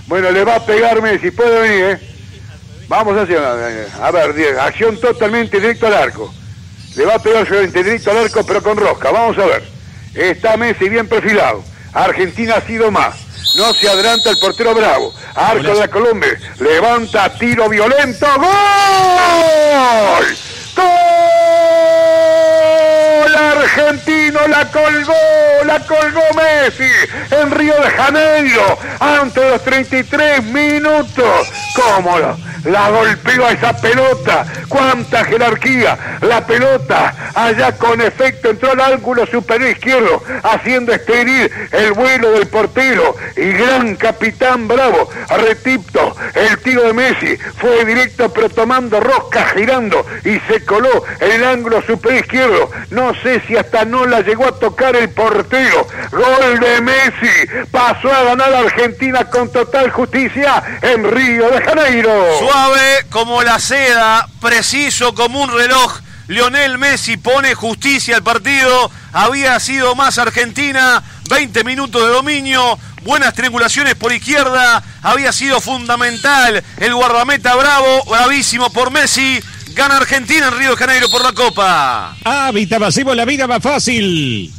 Bueno, le va a pegar Messi, puede venir, Vamos a hacer, a ver, Diego, acción totalmente directo al arco. Le va a pegar directo al arco, pero con rosca, vamos a ver. Está Messi bien perfilado. Argentina ha sido más. No se adelanta el portero Bravo. Arco de la Colombia. Levanta, tiro violento. ¡Gol! ¡Gol! Argentino la colgó Messi en Río de Janeiro antes de los 33 minutos. ¿Cómo la golpeó a esa pelota? ¡Cuánta jerarquía! La pelota allá con efecto entró al ángulo superior izquierdo, haciendo estéril el vuelo del portero y gran capitán Bravo. Retipto, el tiro de Messi fue directo pero tomando rosca, girando y se coló en el ángulo superior izquierdo. No sé si hasta no la llegó a tocar el portero. Gol de Messi. Pasó a ganar a Argentina con total justicia en Río de Janeiro. Suave como la seda, preciso como un reloj. Lionel Messi pone justicia al partido. Había sido más Argentina. 20 minutos de dominio. Buenas triangulaciones por izquierda. Había sido fundamental el guardameta Bravo. Bravísimo por Messi. Gana Argentina en Río de Janeiro por la Copa. Hábitat, hacemos la vida más fácil.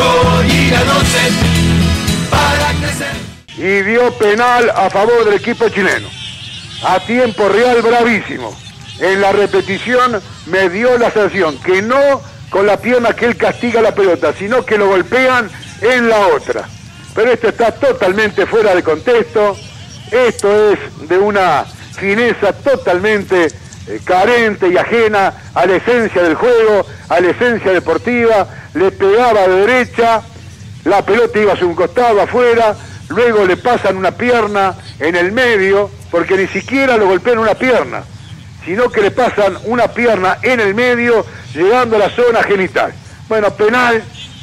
Y dio penal a favor del equipo chileno. A tiempo real, bravísimo. En la repetición me dio la sensación que no con la pierna que él castiga la pelota, sino que lo golpean en la otra. Pero esto está totalmente fuera de contexto. Esto es de una fineza totalmente carente y ajena a la esencia del juego, a la esencia deportiva. Le pegaba de derecha, la pelota iba hacia un costado, afuera, luego le pasan una pierna en el medio, porque ni siquiera lo golpean una pierna, sino que le pasan una pierna en el medio, llegando a la zona genital. Bueno, penal,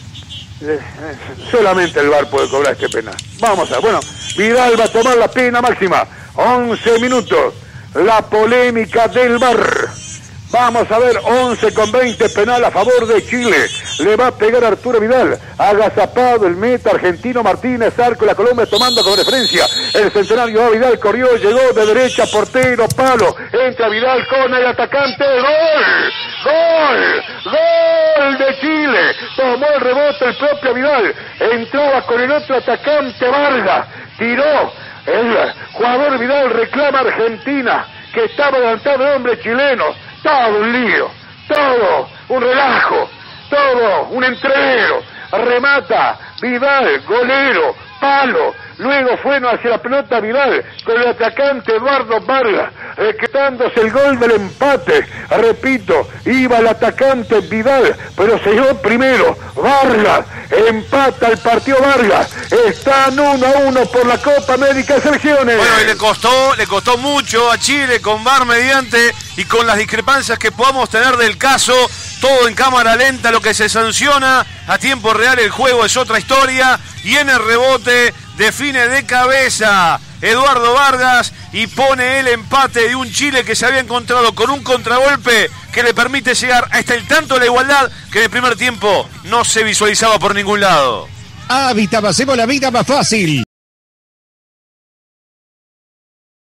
solamente el VAR puede cobrar este penal. Vamos a ver, bueno, Vidal va a tomar la pena máxima, 11 minutos. La polémica del VAR. Vamos a ver, 11:20, penal a favor de Chile. Le va a pegar Arturo Vidal. Agazapado el meta argentino Martínez. Arco la Colombia tomando como referencia. El centenario a Vidal, corrió, llegó de derecha, portero, palo. Entra Vidal con el atacante. ¡Gol! ¡Gol! ¡Gol de Chile! Tomó el rebote el propio Vidal. Entraba con el otro atacante Vargas. Tiró. El jugador Vidal reclama a Argentina, que estaba adelantado el hombre chileno. Todo un lío, todo un relajo, todo un entrevero. Remata Vidal, golero, palo. Luego fue hacia la pelota Vidal con el atacante Eduardo Vargas, quitándose el gol del empate. Repito, iba el atacante Vidal, pero se dio primero. Vargas empata el partido. Vargas están 1-1 por la Copa América de Selecciones. Bueno, y le costó mucho a Chile con VAR mediante y con las discrepancias que podamos tener del caso. Todo en cámara lenta, lo que se sanciona a tiempo real, el juego es otra historia. Y en el rebote define de cabeza Eduardo Vargas y pone el empate de un Chile que se había encontrado con un contragolpe que le permite llegar hasta el tanto de la igualdad que en el primer tiempo no se visualizaba por ningún lado. Hábitat, hacemos la vida más fácil.